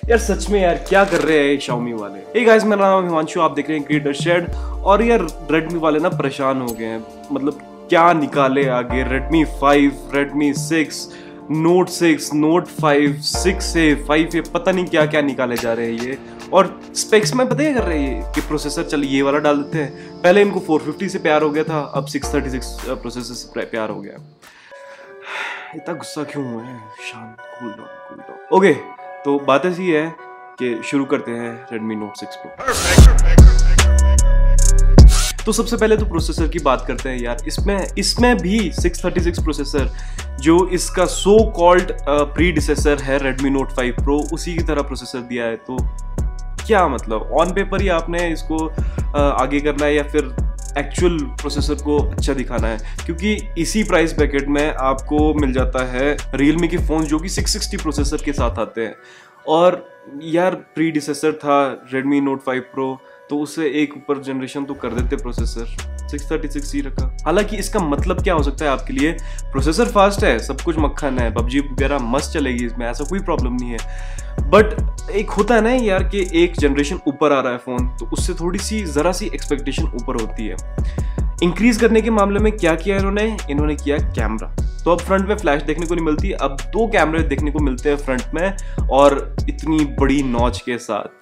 यार सच में यार क्या कर रहे हैं Xiaomi वाले। हे गाइस, मेरा नाम हिमांशु, आप देख रहे हैं CreatorShed। और यार Redmi वाले ना परेशान हो गए हैं, मतलब क्या निकाले आगे। Redmi 5, Redmi 6, Note 6, Note 5, 6A, 5A, पता नहीं क्या क्या निकाले जा रहे हैं ये। और स्पेक्स में पता है कर रहे हैं कि प्रोसेसर चल ये वाला डाल देते हैं। पहले इनको 450 से प्यार हो गया था, अब 636 प्रोसेसर से प्यार हो गया। इतना गुस्सा क्यों हुआ है? शांत, कूल डाउन। ओके, तो बात ऐसी है कि शुरू करते हैं Redmi Note 6 Pro। तो सबसे पहले तो प्रोसेसर की बात करते हैं यार। इसमें भी 636 प्रोसेसर, जो इसका सो कॉल्ड प्रीडिसेसर है Redmi Note 5 Pro, उसी की तरह प्रोसेसर दिया है। तो क्या मतलब ऑन पेपर ही आपने इसको आगे करना है या फिर एक्चुअल प्रोसेसर को अच्छा दिखाना है? क्योंकि इसी प्राइस ब्रैकेट में आपको मिल जाता है Realme के फ़ोन जो कि 660 प्रोसेसर के साथ आते हैं। और यार प्रीडिसेसर था Redmi Note 5 Pro, तो उससे एक ऊपर जनरेशन तो कर देते प्रोसेसर, 636 ही रखा। हालांकि इसका मतलब क्या हो सकता है आपके लिए? प्रोसेसर फास्ट है, सब कुछ मक्खन है, पबजी वगैरह मस्त चलेगी इसमें, ऐसा कोई प्रॉब्लम नहीं है। बट एक होता है ना यार कि एक जनरेशन ऊपर आ रहा है फ़ोन, तो उससे थोड़ी सी ज़रा सी एक्सपेक्टेशन ऊपर होती है। इंक्रीज करने के मामले में क्या किया इन्होंने किया कैमरा। तो अब फ्रंट में फ्लैश देखने को नहीं मिलती, अब 2 कैमरे देखने को मिलते हैं फ्रंट में, और इतनी बड़ी नॉच के साथ।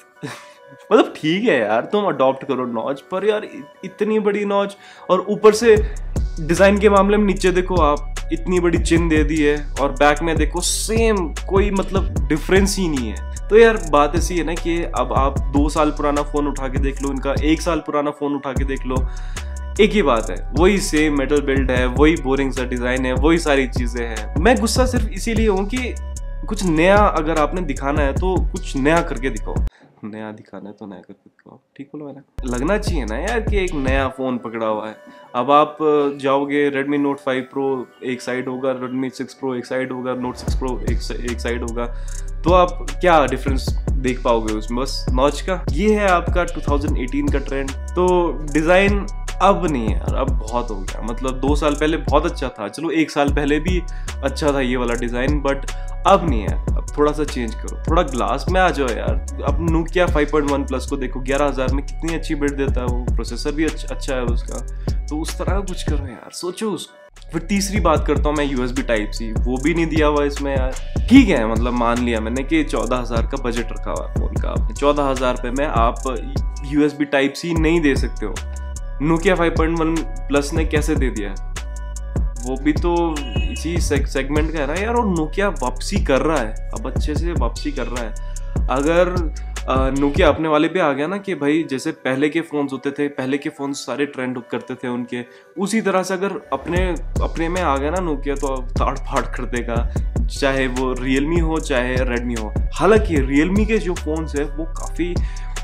मतलब ठीक है यार, तुम अडॉप्ट करो नॉच, पर यार इतनी बड़ी नॉच। और ऊपर से डिजाइन के मामले में नीचे देखो आप, इतनी बड़ी चिन दे दी है, और बैक में देखो सेम, कोई मतलब डिफरेंस ही नहीं है। तो यार बात ऐसी है ना कि अब आप 2 साल पुराना फोन उठा के देख लो, इनका 1 साल पुराना फोन उठा के देख लो, एक ही बात है, वही सेम मेटल बिल्ड है, वही बोरिंग सा डिजाइन है, वही सारी चीजें हैं। मैं गुस्सा सिर्फ इसीलिए हूँ कि कुछ नया अगर आपने दिखाना है तो कुछ नया करके दिखाओ। नया दिखाना है तो नया करके दिखाओ, ठीक बोलो है ना? लगना चाहिए ना यार कि एक नया फोन पकड़ा हुआ है। अब आप जाओगे Redmi Note 5 Pro एक साइड होगा, Redmi 6 Pro एक साइड होगा, Note 6 Pro एक साइड होगा, तो आप क्या डिफरेंस देख पाओगे उसमें? बस नॉच का। ये है आपका 2018 का ट्रेंड। तो डिजाइन अब नहीं है यार, अब बहुत हो गया। मतलब 2 साल पहले बहुत अच्छा था, चलो 1 साल पहले भी अच्छा था ये वाला डिजाइन, बट अब नहीं है। अब थोड़ा सा चेंज करो, थोड़ा ग्लास में आ जाओ यार। अब Nokia 5.1 Plus को देखो, 11,000 में कितनी अच्छी बिल्ड देता है वो, प्रोसेसर भी अच्छा है उसका। तो उस तरह का कुछ करो यार, सोचो उसको। फिर तीसरी बात करता हूँ मैं USB Type-C, वो भी नहीं दिया हुआ इसमें यार। ठीक है, मतलब मान लिया मैंने कि 14,000 का बजट रखा हुआ है फोन का, आपने 14,000 रुपये में आप USB Type-C नहीं दे सकते हो। Nokia 5.1 Plus ने कैसे दे दिया? वो भी तो इसी सेगमेंट का है ना यार। और Nokia वापसी कर रहा है, अब अच्छे से वापसी कर रहा है। अगर Nokia अपने वाले पे आ गया ना कि भाई जैसे पहले के फ़ोन्स होते थे, पहले के फ़ोन्स सारे ट्रेंड करते थे उनके, उसी तरह से अगर अपने में आ गया ना Nokia, तो ताड़ फाड़ कर देगा, चाहे वो Realme हो चाहे Redmi हो। हालांकि Realme के जो फ़ोन्स है वो काफ़ी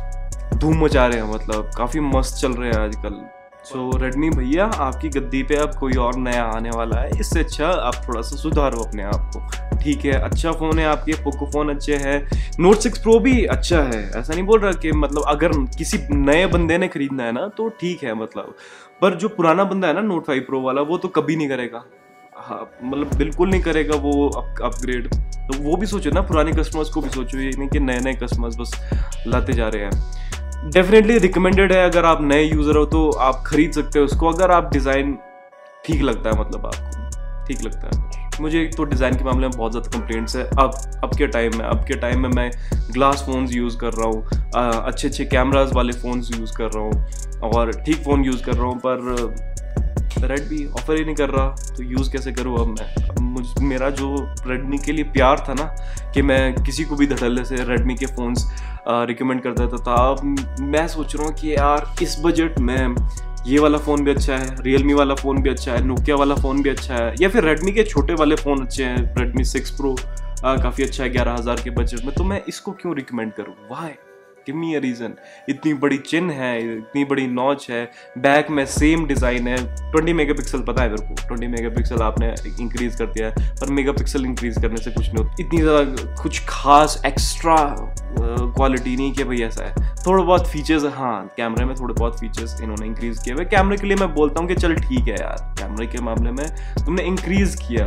धूम मचा रहे हैं, मतलब काफ़ी मस्त चल रहे हैं आजकल। सो Redmi भैया, आपकी गद्दी पे अब कोई और नया आने वाला है, इससे अच्छा आप थोड़ा सा सुधारो अपने आप को। ठीक है, अच्छा फ़ोन है आपके, पोको फ़ोन अच्छे हैं, Note 6 Pro भी अच्छा है, ऐसा नहीं बोल रहा कि मतलब अगर किसी नए बंदे ने खरीदना है ना तो ठीक है, मतलब। पर जो पुराना बंदा है ना Note 5 Pro वाला, वो तो कभी नहीं करेगा। हाँ, मतलब बिल्कुल नहीं करेगा वो अपग्रेड। तो वो भी सोचो ना, पुराने कस्टमर्स को भी सोचो, ये नहीं कि नए कस्टमर्स बस लाते जा रहे हैं। डेफिनेटली रिकमेंडेड है, अगर आप नए यूज़र हो तो आप खरीद सकते हो उसको, अगर आप डिज़ाइन ठीक लगता है, मतलब आपको ठीक लगता है। मुझे तो डिज़ाइन के मामले में बहुत ज़्यादा कंप्लेंट्स है अब के टाइम में मैं ग्लास फ़ोन्स यूज़ कर रहा हूँ, अच्छे कैमराज वाले फ़ोन्स यूज़ कर रहा हूँ, और ठीक फ़ोन यूज़ कर रहा हूँ, पर Redmi ऑफर ही नहीं कर रहा, तो यूज़ कैसे करूँ अब मैं? मेरा जो Redmi के लिए प्यार था ना कि मैं किसी को भी धड़ल्ले से Redmi के फ़ोन्स रिकमेंड कर देता था, अब मैं सोच रहा हूँ कि यार इस बजट में ये वाला फ़ोन भी अच्छा है, Realme वाला फ़ोन भी अच्छा है, Nokia वाला फ़ोन भी अच्छा है, या फिर Redmi के छोटे वाले फ़ोन अच्छे हैं, Redmi 6 Pro काफ़ी अच्छा है 11,000 के बजट में, तो मैं इसको क्यों रिकमेंड करूँ? Why? Give me a reason. इतनी बड़ी चिन है, इतनी बड़ी नॉच है, बैक में सेम डिज़ाइन है, 20 मेगापिक्सल पता है मेरे को, 20 मेगापिक्सल आपने इंक्रीज़ कर दिया है, पर मेगापिक्सल इंक्रीज़ करने से कुछ नहीं होता, इतनी ज़्यादा कुछ खास एक्स्ट्रा क्वालिटी नहीं कि भाई ऐसा है। थोड़ा बहुत फीचर्स, हाँ कैमरे में थोड़े बहुत फीचर्स इन्होंने इंक्रीज़ किए हुए। कैमरे के लिए मैं बोलता हूँ कि चल ठीक है यार, कैमरे के मामले में तुमने इंक्रीज़ किया,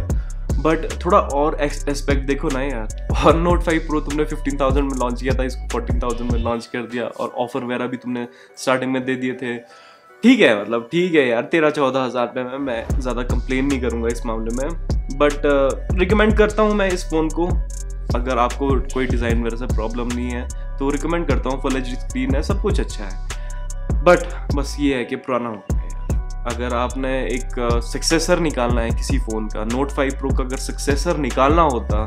बट थोड़ा और एस्पेक्ट देखो ना यार, और नोट 5 प्रो तुमने 15,000 में लॉन्च किया था, इसको 14,000 में लॉन्च कर दिया, और ऑफर वगैरह भी तुमने स्टार्टिंग में दे दिए थे। ठीक है, मतलब ठीक है यार, 13-14 हज़ार में मैं ज़्यादा कंप्लेन नहीं करूँगा इस मामले में, बट रिकमेंड करता हूँ मैं इस फ़ोन को। अगर आपको कोई डिज़ाइन वगैरह से प्रॉब्लम नहीं है तो रिकमेंड करता हूँ। फुल एचडी स्क्रीन है, सब कुछ अच्छा है, बट बस ये है कि पुराना हो गया यार। अगर आपने एक सक्सेसर निकालना है किसी फ़ोन का, नोट 5 प्रो का अगर सक्सेसर निकालना होता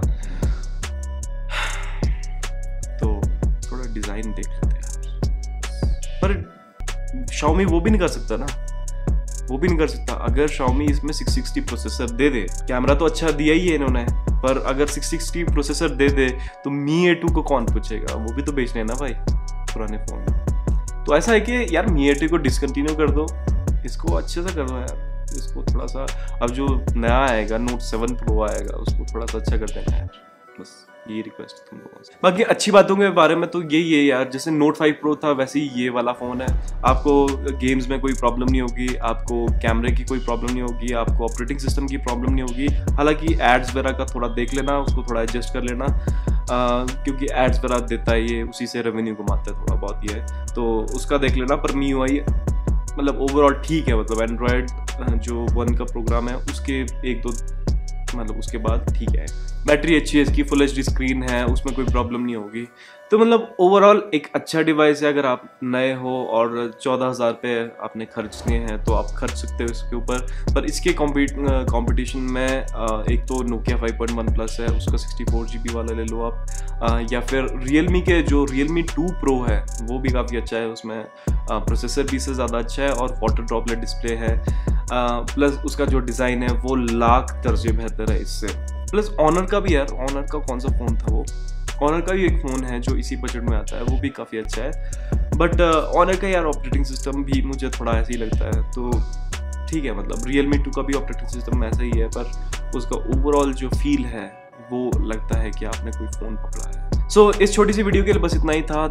तो थोड़ा डिज़ाइन देख लेते यार। पर Xiaomi वो भी नहीं कर सकता ना, वो भी नहीं कर सकता। अगर Xiaomi इसमें 660 प्रोसेसर दे दे, कैमरा तो अच्छा दिया ही है इन्होंने, पर अगर 660 प्रोसेसर दे दे तो Mi A2 को कौन पूछेगा, वो भी तो बेचने हैं ना भाई पुराने फ़ोन। तो ऐसा है कि यार Mi A2 को डिसकंटिन्यू कर दो, इसको अच्छे से कर दो यार, इसको थोड़ा सा, अब जो नया आएगा नोट 7 प्रो आएगा उसको थोड़ा सा अच्छा कर देना यार, बस ये रिक्वेस्ट तुम लोगों से। बाकी अच्छी बातों के बारे में तो यही है यार, जैसे नोट 5 प्रो था वैसे ही ये वाला फ़ोन है। आपको गेम्स में कोई प्रॉब्लम नहीं होगी, आपको कैमरे की कोई प्रॉब्लम नहीं होगी, आपको ऑपरेटिंग सिस्टम की प्रॉब्लम नहीं होगी। हालांकि एड्स वगैरह का थोड़ा देख लेना, उसको थोड़ा एडजस्ट कर लेना, क्योंकि एड्स वगैरह देता है ये, उसी से रेवेन्यू कमाता है थोड़ा बहुत ये, तो उसका देख लेना। पर MIUI मतलब ओवरऑल ठीक है, मतलब एंड्रॉयड जो 1 का प्रोग्राम है उसके 1-2 मतलब उसके बाद ठीक है। बैटरी अच्छी है इसकी, फुल एचडी स्क्रीन है, उसमें कोई प्रॉब्लम नहीं होगी। तो मतलब ओवरऑल एक अच्छा डिवाइस है। अगर आप नए हो और 14,000 पे आपने खर्चने हैं तो आप खर्च सकते हो इसके ऊपर। पर इसके कंपटीशन में एक तो Nokia 5.1 प्लस है, उसका 64 GB वाला ले लो आप, या फिर Realme के जो Realme 2 Pro है वो भी काफ़ी अच्छा है, उसमें प्रोसेसर भी इससे ज़्यादा अच्छा है और वाटर ड्रॉपलेट डिस्प्ले है, प्लस उसका जो डिज़ाइन है वो लाख दर्जे बेहतर है इससे। प्लस ऑनर का भी यार, ऑनर का कौन सा फ़ोन था वो, ऑनर का भी एक फ़ोन है जो इसी बजट में आता है, वो भी काफ़ी अच्छा है। बट ऑनर का यार ऑपरेटिंग सिस्टम भी मुझे थोड़ा ऐसे ही लगता है, तो ठीक है, मतलब Realme 2 का भी ऑपरेटिंग सिस्टम ऐसा ही है, पर उसका ओवरऑल जो फील है वो लगता है कि आपने कोई फ़ोन पकड़ा है। सो इस छोटी सी वीडियो के लिए बस इतना ही था।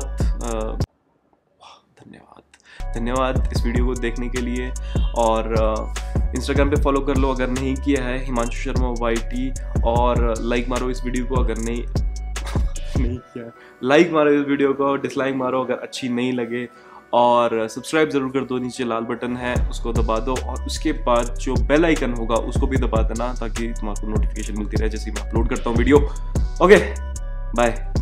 धन्यवाद इस वीडियो को देखने के लिए, और इंस्टाग्राम पे फॉलो कर लो अगर नहीं किया है, हिमांशु शर्मा YT, और लाइक मारो इस वीडियो को अगर नहीं किया, लाइक मारो इस वीडियो को, डिसलाइक मारो अगर अच्छी नहीं लगे, और सब्सक्राइब जरूर कर दो, नीचे लाल बटन है उसको दबा दो, और उसके बाद जो बेल आइकन होगा उसको भी दबा देना, ताकि तुम्हारे नोटिफिकेशन मिलती रहे जैसे मैं अपलोड करता हूँ वीडियो। Okay, bye.